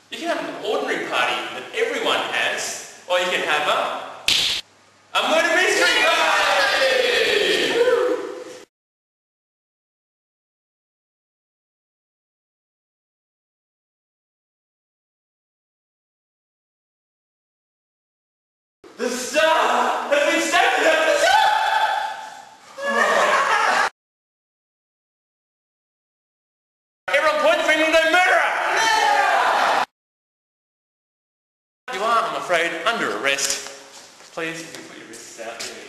You can have an ordinary party that everyone has, or you can have a murder mystery party! The star has been stabbed up the top! Everyone point the finger at the murderer! You are, I'm afraid, under arrest. Please, if you put your wrists out there.